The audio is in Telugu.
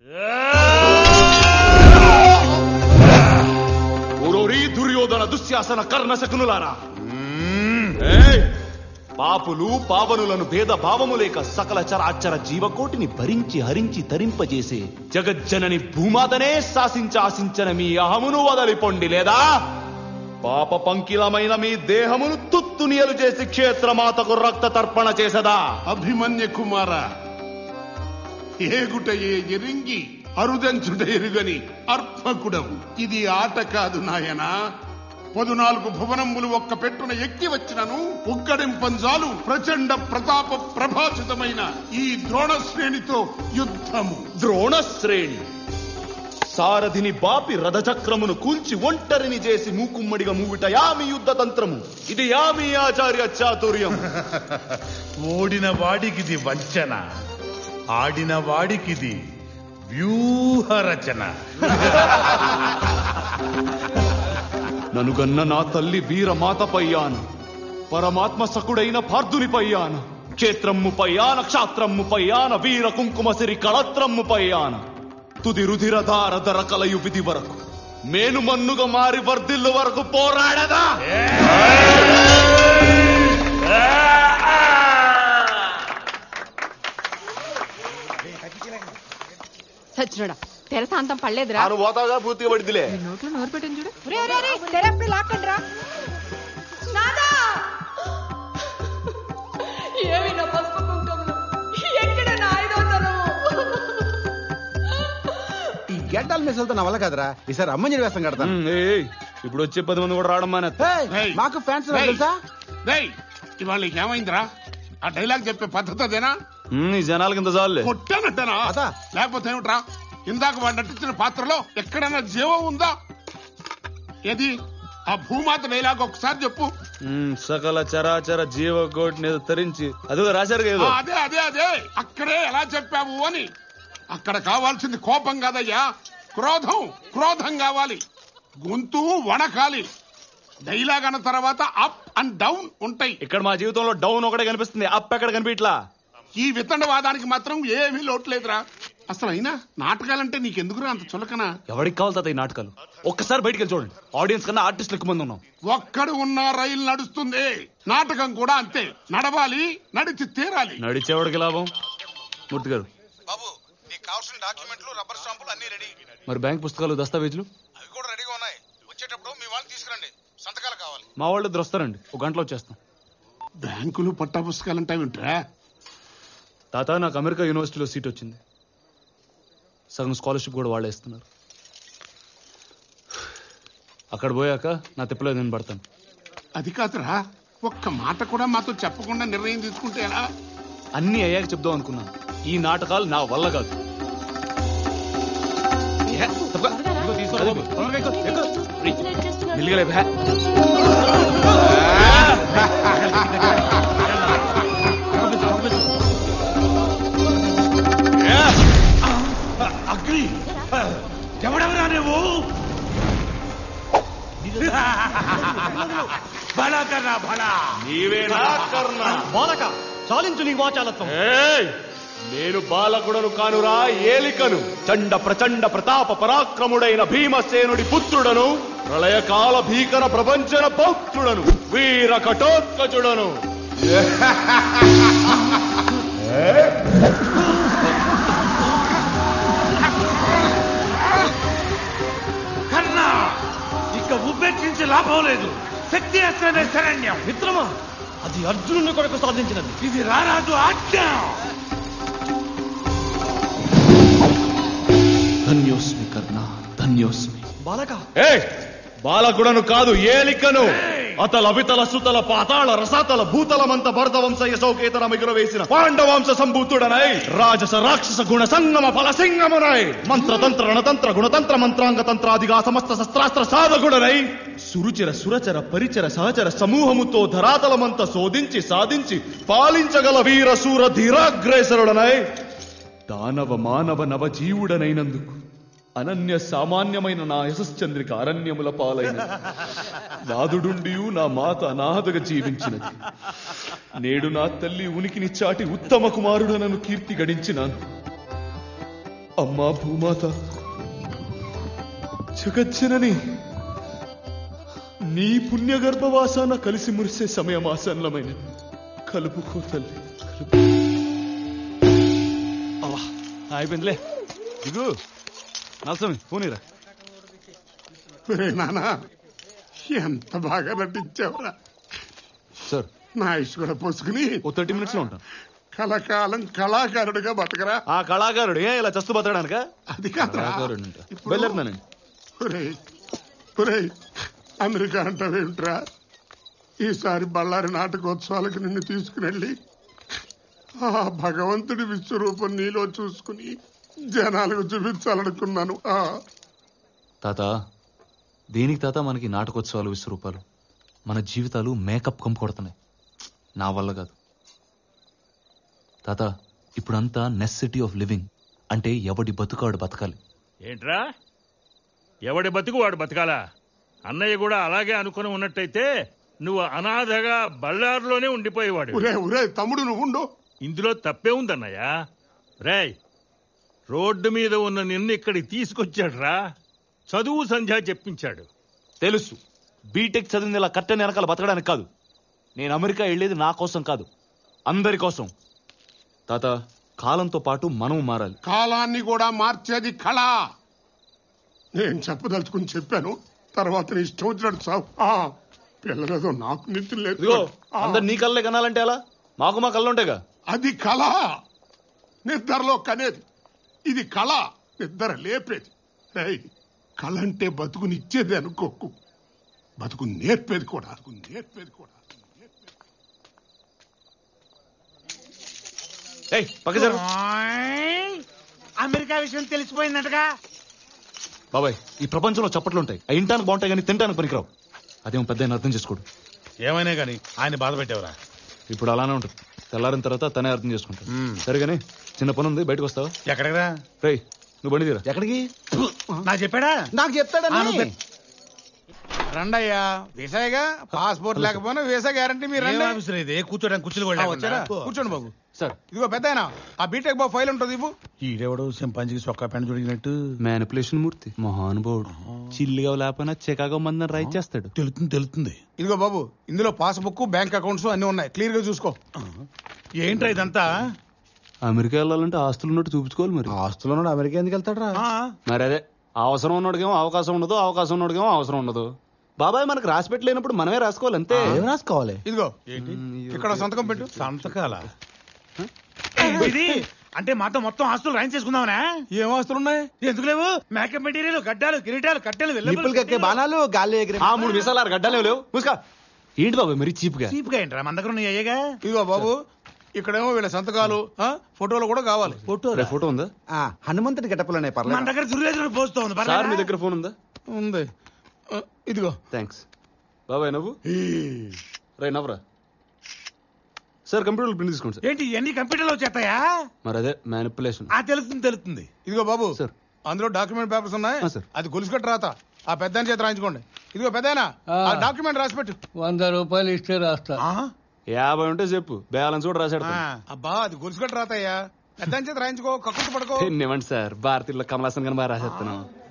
దుర్యోధన దుశ్శాసన కర్ణ శకునులారా, పాపులు పావనులను భేద భావము లేక సకల చరాచర జీవకోటిని భరించి హరించి తరింపజేసే జగజ్జనని భూమాతనే శాసించ ఆశించన మీ అహమును వదలిపొండి, లేదా పాప పంకిలమైన మీ దేహమును తుత్తునియలు చేసి క్షేత్రమాతకు రక్త తర్పణ చేసదా? అభిమన్య కుమార, ఏగుటయే ఎరింగి అరుదంచుట ఎరుగని అర్పకుడవు. ఇది ఆట కాదు నాయనా. 14 భువనములు ఒక్క పెట్టున ఎక్కి వచ్చినను ఉగ్గడింపంజాలు ప్రచండ ప్రతాప ప్రభాసితమైన ఈ ద్రోణశ్రేణితో యుద్ధము. ద్రోణశ్రేణి సారథిని బాపి రథచక్రమును కూల్చి ఒంటరిని చేసి మూకుమ్మడిగా మూవిట యామి యుద్ధ తంత్రము. ఇది యామి ఆచార్య చాతుర్యం. ఓడిన వాడికిది వంచన, ఆడిన వాడికిది వ్యూహరచన. ననుగన్న నా తల్లి వీరమాతపయ్యాను, పరమాత్మ సకుడైన పార్థునిపయ్యాన, క్షేత్రమ్ముపయ్యాన క్షాత్రమ్ముపయ్యాన, వీర కుంకుమసిరి కళత్రమ్ముపయ్యాన, తుది రుధిరధార ధర కలయు విధి వరకు మేను మన్నుగా మారి వర్ధిల్లు వరకు పోరాడదా? సచ్చినోడా, తెరసాంతం పడలేదురా. పోతాగా పూర్తిగా పడిదిలే. నోట్లో నోరు పెట్టింది చూడు. తెరప్పుడు లాక్కండిరా. ఏమి నా పసుపు కుంకుమలు, ఎక్కడ నా ఐదోతనము? ఈ గెడ్డల మిసలతో నా వల్ల కదరా. ఈసారి అమ్మని వేసం కడతాను. ఇప్పుడు వచ్చే 10 మంది కూడా రావడం మాకు ఫ్యాన్స్ తెలుసా? ఇవాళ ఏమైందిరా? ఆ డైలాగ్ చెప్పే పద్ధతి అదేనా? ఈ జనాల కింద చాలే. కొట్టానట్టనా? లేకపోతే ఏమిట్రా? ఇందాక వాడు నటించిన పాత్రలో ఎక్కడైనా జీవం ఉందా? ఏది ఆ భూమాత డైలాగ్ ఒకసారి చెప్పు. సకల చరాచర జీవకోటిని తరించి అదిగో రాశారు కదా. అదే అదే అదే అక్కడే ఎలా చెప్పావు అని. అక్కడ కావాల్సింది కోపం కాదయ్యా, క్రోధం. క్రోధం కావాలి, గొంతు వణకాలి. డైలాగ్ అన్న తర్వాత అప్ అండ్ డౌన్ ఉంటాయి. ఇక్కడ మా జీవితంలో డౌన్ ఒకటే కనిపిస్తుంది, అప్ ఎక్కడ కనిపించలా. ఈ వితండవాదానికి మాత్రం ఏమీ లోట్లేదురా. అసలు అయినా నాటకాలంటే నీకెందుకురా అంత చులకన? ఎవరికి కావాలి తాత ఈ నాటకాలు? ఒక్కసారి బయటికి వెళ్ళి చూడండి, ఆడియన్స్ కన్నా ఆర్టిస్టులు ఎక్కువ మంది ఉన్నాం. ఒక్కడు ఉన్న రైలు నడుస్తుంది, నాటకం కూడా అంతే. నడవాలి, నడిచి తీరాలి. నడిచేవాడికి లాభం. మూర్తి గారు, బాబు నీకు కావాల్సిన డాక్యుమెంట్లు, రబ్బర్ స్టాంపులు అన్ని రెడీ. మరి బ్యాంక్ పుస్తకాలు, దస్తావేజులు? అవి కూడా రెడీగా ఉన్నాయి. వచ్చేటప్పుడు మీ వాళ్ళని తీసుకురండి, సంతకాలు కావాలి. మా వాళ్ళు ఇద్దరు వస్తారండి, 1 గంటలో వచ్చేస్తాం. బ్యాంకులు పట్టా పుస్తకాలు అంటే వింటరా? తాత నాకు అమెరికా యూనివర్సిటీలో సీట్ వచ్చింది, సగం స్కాలర్షిప్ కూడా వాళ్ళే ఇస్తున్నారు. అక్కడ పోయాక నా తిప్పలో నేను పడతాను. అది కాదురా, ఒక్క మాట కూడా మాతో చెప్పకుండా నిర్ణయం తీసుకుంటే ఎలా? అన్ని అయ్యాక చెప్దాం అనుకున్నాను. ఈ నాటకాలు నా వల్ల కాదు. అగ్ని ఎవడెవరా నువ్వు? బలా కర్ణ బలా. నీవేనా కర్ణ? బాలక చాలించు నీ వాచాలత్వం. నేను బాలకుడను కానురా, ఏలికను. చండ ప్రచండ ప్రతాప పరాక్రముడైన భీమసేనుడి పుత్రుడను, ప్రళయకాల భీకర ప్రపంచన పౌత్రుడను, వీర కటోత్కచుడను. కర్ణ, ఇక ఉపేక్షించి లాభం లేదు. శక్తి అస్త్రమే శరణ్యం. మిత్రమా, అది అర్జునుని కొరకు సాధించినది. ఇది రారాజు ఆజ్ఞ. ధన్యోస్మి కర్ణ, ధన్యోస్మి. బాలక బాలకుడను కాదు, ఏలికను. అతల వితల సుతల పాతాళ రసాతల భూతలమంత భరత వంశయ సౌకేతన మిగురవేసిన పాండవాంశ సంభూతుడనై రాజస రాక్షస గుణ సంగమ ఫల సింగమునై మంత్రతంత్ర రణతంత్ర గుణతంత్ర మంత్రాంగ తంత్రాదిగా సమస్త శస్త్రాస్త్ర సాధకుడనై సురుచిర సురచర పరిచర సహచర సమూహముతో ధరాతలమంత శోధించి సాధించి పాలించగల వీర సూర ధీరాగ్రేసరుడనై దానవ మానవ నవజీవుడనైనందుకు అనన్య సామాన్యమైన నా యశశ్చంద్రిక అరణ్యముల పాలైన నాదుడుండియు నా మాత అనాథగా జీవించినది. నేడు నా తల్లి ఉనికిని చాటి ఉత్తమ కుమారుడనను కీర్తి గడించినాను. అమ్మా భూమాత, జగజ్జనని, నీ పుణ్య గర్భవాసాన కలిసి మురిసే సమయం ఆసన్నమైన కలుపుకో తల్లి, కలుపు. అయిపోయిందిలే, దిగు. నల్సమి పోనీరా. నానా ఎంత బాగా నటించావురా. సార్ నా ఆయుష్ కూడా పోసుకుని ఓ 30 minutes లో ఉంటాను. కళాకాలం కళాకారుడిగా బతకరా. ఆ కళాకారుడు ఇలా చస్తూ బతకడానిక? అది కాదురా. బయలుదేరుతానండి. ఒరేయ్, ఒరేయ్, అమెరికా అంటావేమిట్రా? ఈసారి బళ్ళారి నాటకోత్సవాలకు నిన్ను తీసుకునెళ్ళి ఆ భగవంతుడి విశ్వరూపం నీలో చూసుకుని జనాలకు చూపించాలనుకున్నాను. తాత, దేనికి తాత మనకి నాటకోత్సవాలు, విశ్వరూపాలు? మన జీవితాలు మేకప్ కంపు కొడుతున్నాయి. నా వల్ల కాదు తాత. ఇప్పుడంతా నెసెసిటీ ఆఫ్ లివింగ్. అంటే ఎవడి బతుకాడు బతకాలి. ఏంట్రా, ఎవడి బతుకు వాడు బతకాలా? అన్నయ్య కూడా అలాగే అనుకుని ఉన్నట్టయితే నువ్వు అనాథగా బళ్ళారులోనే ఉండిపోయేవాడు. ఒరే తమ్ముడు, నువ్వు ఉండు. ఇందులో తప్పే ఉందన్నయ్య. రేయ్, రోడ్డు మీద ఉన్న నిన్ను ఇక్కడికి తీసుకొచ్చాడురా. చదువు సంధ్య చెప్పించాడు. తెలుసు, బీటెక్ చదివింది ఇలా కట్టని వెనకాల బతకడానికి కాదు. నేను అమెరికా వెళ్ళేది నా కోసం కాదు, అందరి కోసం. తాత, కాలంతో పాటు మనం మారాలి. కాలాన్ని కూడా మార్చేది కళ. నేను చెప్పదలుచుకుని చెప్పాను, తర్వాత నీ ఇష్టం వచ్చినట్టు చావు. పిల్లలేదో నాకు నిద్ర లేదు. అందరు నీ కళ్ళే కనాలంటే అలా? మాకు మా కళ్ళు ఉంటాయిగా. అది కళ, నిద్రలో కనేది. ఇది కళ, నిద్ర లేపేది. కళ అంటే బతుకునిచ్చేది అనుకోకు, బతుకు నేర్పేది కూడా. అమెరికా విషయం తెలిసిపోయిందటగా. బాబాయ్, ఈ ప్రపంచంలో చప్పట్లుంటాయి, అవి ఇంటానికి బాగుంటాయి కానీ తింటానికి పనికిరావు. అదేమో పెద్ద అర్థం చేసుకోడు. ఏమైనా గానీ ఆయన బాధ పెట్టావురా. ఇప్పుడు అలానే ఉంటుంది. తెల్లారిన తర్వాత తనే అర్థం చేసుకుంటాడు. సరేగాని చిన్న పని ఉంది, బయటకు వస్తావా? ఎక్కడిరా? రేయ్, నువ్వు బండి తీరా. ఎక్కడికి? నాకు చెప్పాడా? నాకు చెప్తాడని. రండయ్యా, వీసాగా పాస్పోర్ట్ లేకపోయినా వీసా గ్యారంటీ. మీరు రండి. కూర్చోడానికి కుర్చీలు వచ్చారా? కూర్చోండి బాబు. సార్, ఇదిగో పెద్ద ఆ బీటెక్ బాబు ఫైల్ ఉంటుంది. ఇవ్వు. ఈడెవడు సింపాంజీకి సొక్కా పెండ చూడినట్టు మ్యానిపులేషన్ మూర్తి, మహానుభావుడు. చిల్లిగా లేకపోయినా చికాగో మందని రైట్ చేస్తాడు. తెలుస్తుంది. ఇదిగో బాబు, ఇందులో పాస్బుక్, బ్యాంక్ అకౌంట్స్ అన్ని ఉన్నాయి, క్లియర్ గా చూసుకో. ఏంట్రా ఇదంతా? అమెరికా వెళ్ళాలంటే ఆస్తులు ఉన్నట్టు చూపించుకోవాలి. మరి ఆస్తులు ఉన్నాడు అమెరికా ఎందుకు వెళ్తాడు? మరి అదే, అవసరం ఉన్నోడికేమో అవకాశం ఉండదు, అవకాశం ఉన్నోడికేమో అవసరం ఉండదు. బాబాయ్, మనకు రాసి పెట్టలేనప్పుడు మనమే రాసుకోవాలి అంతే. ఏం రాసుకోవాలి? ఇదిగో ఇక్కడ సంతకం పెట్టు. సంతకాల ఇది అంటే మాతో మొత్తం ఆస్తులు రాయించేసుకుందామనా? ఏం ఆస్తులు ఉన్నాయి? ఎందుకు లేవు? మేకప్ మెటీరియల్, గడ్డాలు, కిరీటాలు, కట్టెలు, నిప్పులు కక్కే బాణాలు, గాలి ఎగిరే 3 విసాలు గడ్డలే లేవు. ముసుకా. ఏంటి బాబాయ్ మరి చీప్ గా? చీప్ గా ఏంట్రా, మన దగ్గర ఉన్నాయి అయ్యేగా. ఇదిగో బాబు, ఇక్కడేమో వీళ్ళ సంతకాలు, ఫోటోలు కూడా కావాలి. ఫోటో ఉందా? హనుమంతుడి గెటప్పులనే మన పర్లేదు. దగ్గర దుర్యోధన పోస్తూ ఉంది. సార్, మీ దగ్గర ఫోన్ ఉందా? ఉంది. ఇదిగో. థ్యాంక్స్ బాబాయ్. నవ్వు రై, నవ్వరా. సార్, కంప్యూటర్ ప్రింట్ తీసుకోండి సార్. ఏంటి ఇవన్నీ కంప్యూటర్లో వచ్చేస్తాయా? మరి అదే మ్యానిపులేషన్. తెలుస్తుంది. ఇదిగో బాబు సార్, అందులో డాక్యుమెంట్ పేపర్స్ ఉన్నాయి. సార్. అది గొలుసుకట్టు రాత ఆ పెద్ద చేత రాయించుకోండి. ఇదిగో పెద్దనా, ఆ డాక్యుమెంట్ రాసి పెట్టు. 100 రూపాయలు ఇస్తే రాస్తా. 50 ఉంటే చెప్పు, బ్యాలెన్స్ కూడా రాశాడు. అబ్బా, అది గొలుసుకట్టు రాతయ్యా, పెద్ద చేత రాయించుకో, కక్కుర్తి పడుకో. ఇవ్వండి సార్, భారతీయుల్లో కమలాసన్ గారు బాగా రాసేస్తాను.